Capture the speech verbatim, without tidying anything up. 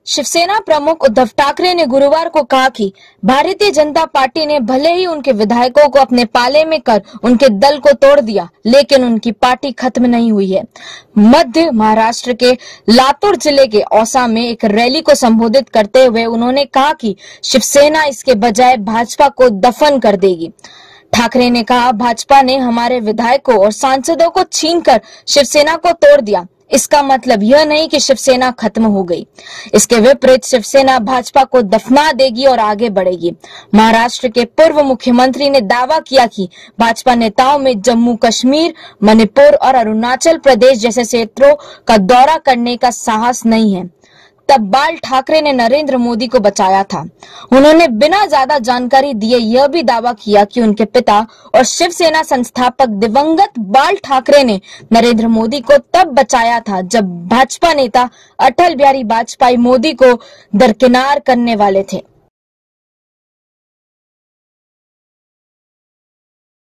शिवसेना प्रमुख उद्धव ठाकरे ने गुरुवार को कहा कि भारतीय जनता पार्टी ने भले ही उनके विधायकों को अपने पाले में कर उनके दल को तोड़ दिया, लेकिन उनकी पार्टी खत्म नहीं हुई है। मध्य महाराष्ट्र के लातूर जिले के औसा में एक रैली को संबोधित करते हुए उन्होंने कहा कि शिवसेना इसके बजाय भाजपा को दफन कर देगी। ठाकरे ने कहा, भाजपा ने हमारे विधायकों और सांसदों को छीनकर शिवसेना को तोड़ दिया। इसका मतलब यह नहीं कि शिवसेना खत्म हो गई। इसके विपरीत शिवसेना भाजपा को दफना देगी और आगे बढ़ेगी। महाराष्ट्र के पूर्व मुख्यमंत्री ने दावा किया कि भाजपा नेताओं में जम्मू कश्मीर, मणिपुर और अरुणाचल प्रदेश जैसे क्षेत्रों का दौरा करने का साहस नहीं है। तब बाल ठाकरे ने नरेंद्र मोदी को बचाया था। उन्होंने बिना ज्यादा जानकारी दिए यह भी दावा किया कि उनके पिता और शिवसेना संस्थापक दिवंगत बाल ठाकरे ने नरेंद्र मोदी को तब बचाया था जब भाजपा नेता अटल बिहारी वाजपेयी मोदी को दरकिनार करने वाले थे।